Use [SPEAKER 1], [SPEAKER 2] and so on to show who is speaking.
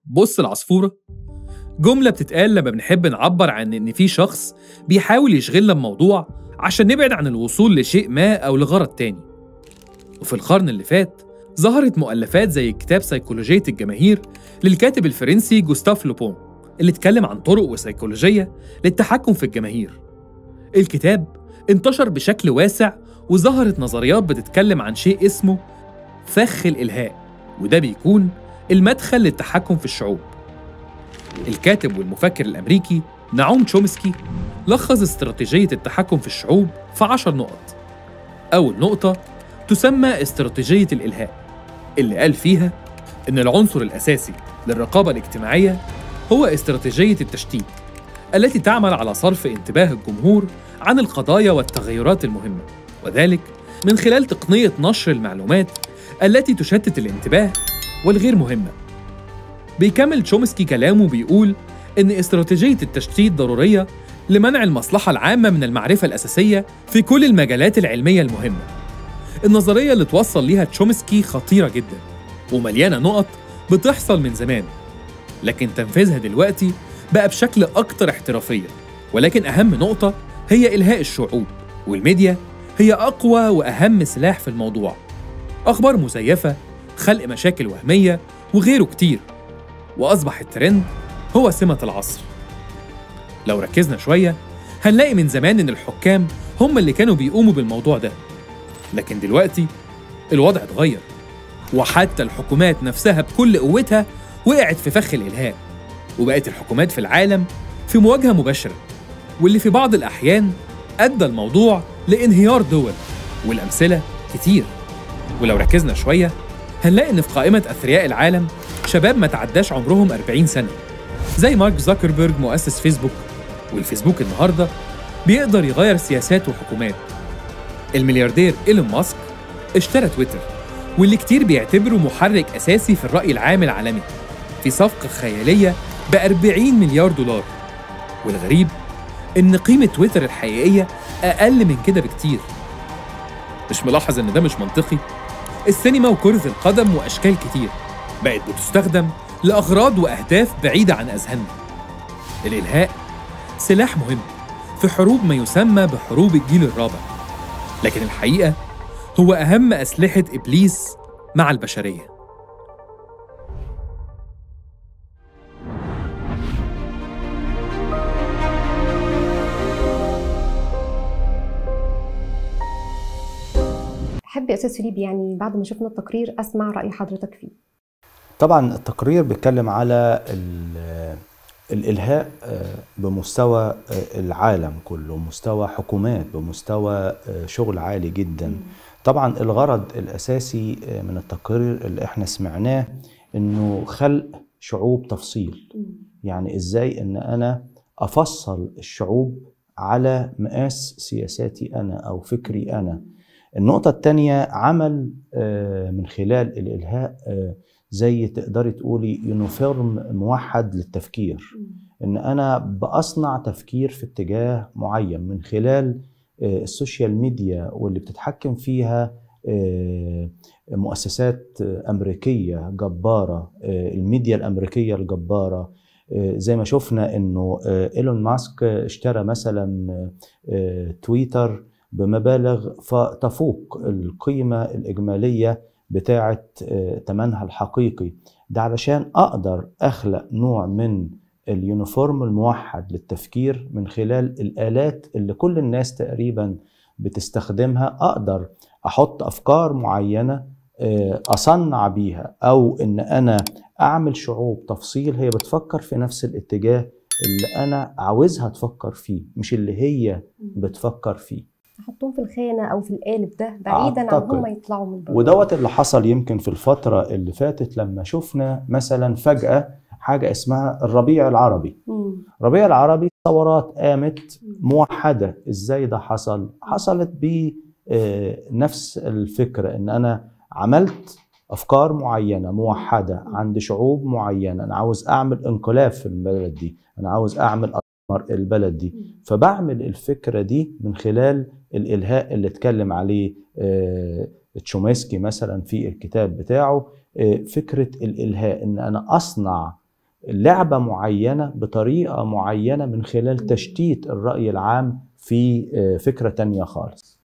[SPEAKER 1] بص العصفورة جملة بتتقال لما بنحب نعبر عن إن في شخص بيحاول يشغلنا بموضوع عشان نبعد عن الوصول لشيء ما أو لغرض تاني. وفي القرن اللي فات ظهرت مؤلفات زي كتاب سيكولوجية الجماهير للكاتب الفرنسي جوستاف لوبون اللي اتكلم عن طرق وسيكولوجية للتحكم في الجماهير. الكتاب انتشر بشكل واسع وظهرت نظريات بتتكلم عن شيء اسمه فخ الإلهاء، وده بيكون المدخل للتحكم في الشعوب. الكاتب والمفكر الأمريكي نعوم تشومسكي لخص استراتيجية التحكم في الشعوب في 10 نقط. أول نقطة تسمى استراتيجية الإلهاء، اللي قال فيها إن العنصر الأساسي للرقابة الاجتماعية هو استراتيجية التشتيت التي تعمل على صرف انتباه الجمهور عن القضايا والتغيرات المهمة، وذلك من خلال تقنية نشر المعلومات التي تشتت الانتباه والغير مهمة. بيكمل تشومسكي كلامه بيقول إن استراتيجية التشتيت ضرورية لمنع المصلحة العامة من المعرفة الأساسية في كل المجالات العلمية المهمة. النظرية اللي توصل ليها تشومسكي خطيرة جدا ومليانة نقط بتحصل من زمان، لكن تنفيذها دلوقتي بقى بشكل أكتر احترافية. ولكن أهم نقطة هي إلهاء الشعوب، والميديا هي أقوى وأهم سلاح في الموضوع. أخبار مزيفة، خلق مشاكل وهمية وغيره كتير، وأصبح الترند هو سمة العصر. لو ركزنا شوية هنلاقي من زمان إن الحكام هم اللي كانوا بيقوموا بالموضوع ده، لكن دلوقتي الوضع اتغير، وحتى الحكومات نفسها بكل قوتها وقعت في فخ الإلهاء، وبقت الحكومات في العالم في مواجهة مباشرة، واللي في بعض الأحيان أدى الموضوع لانهيار دول، والأمثلة كتير. ولو ركزنا شوية هنلاقي إن في قائمة أثرياء العالم شباب ما تعداش عمرهم 40 سنة، زي مارك زوكربيرج مؤسس فيسبوك، والفيسبوك النهاردة بيقدر يغير سياسات وحكومات. الملياردير إيلون ماسك اشترى تويتر، واللي كتير بيعتبره محرك أساسي في الرأي العام العالمي، في صفقة خيالية ب40 مليار دولار. والغريب إن قيمة تويتر الحقيقية أقل من كده بكتير. مش ملاحظ إن ده مش منطقي؟ السينما وكرة القدم وأشكال كتير بقت بتستخدم لأغراض وأهداف بعيدة عن أذهاننا. الإلهاء سلاح مهم في حروب ما يسمى بحروب الجيل الرابع، لكن الحقيقة هو أهم أسلحة إبليس مع البشرية.
[SPEAKER 2] أحب يا أستاذ فيليب يعني بعد ما شفنا التقرير أسمع رأي حضرتك فيه.
[SPEAKER 3] طبعا التقرير بيتكلم على الإلهاء بمستوى العالم كله، مستوى حكومات، بمستوى شغل عالي جدا. طبعا الغرض الأساسي من التقرير اللي احنا سمعناه إنه خلق شعوب تفصيل. يعني إزاي إن أنا أفصل الشعوب على مقاس سياساتي أنا أو فكري أنا. النقطة الثانية عمل من خلال الإلهاء زي تقدري تقولي يونيفورم موحد للتفكير، إن أنا بأصنع تفكير في اتجاه معين من خلال السوشيال ميديا، واللي بتتحكم فيها مؤسسات أمريكية جبارة، الميديا الأمريكية الجبارة. زي ما شفنا إنه إيلون ماسك اشترى مثلا تويتر بمبالغ تفوق القيمة الإجمالية بتاعة ثمنها الحقيقي. ده علشان أقدر أخلق نوع من اليونيفورم الموحد للتفكير من خلال الآلات اللي كل الناس تقريبا بتستخدمها. أقدر أحط أفكار معينة أصنع بيها، أو إن أنا أعمل شعوب تفصيل هي بتفكر في نفس الاتجاه اللي أنا عاوزها تفكر فيه، مش اللي هي بتفكر فيه.
[SPEAKER 2] احطهم في الخانه او في القالب ده بعيدا عن هم يطلعوا من بره.
[SPEAKER 3] ودوت اللي حصل يمكن في الفتره اللي فاتت لما شفنا مثلا فجاه حاجه اسمها الربيع العربي. الربيع العربي ثورات قامت موحده. ازاي ده حصل؟ حصلت بنفس الفكره، ان انا عملت افكار معينه موحده عند شعوب معينه. انا عاوز اعمل انقلاب في البلد دي، انا عاوز اعمل البلد دي، فبعمل الفكرة دي من خلال الإلهاء اللي اتكلم عليه تشومسكي مثلا في الكتاب بتاعه. فكرة الإلهاء إن أنا أصنع لعبة معينة بطريقة معينة من خلال تشتيت الرأي العام في فكرة تانية خالص.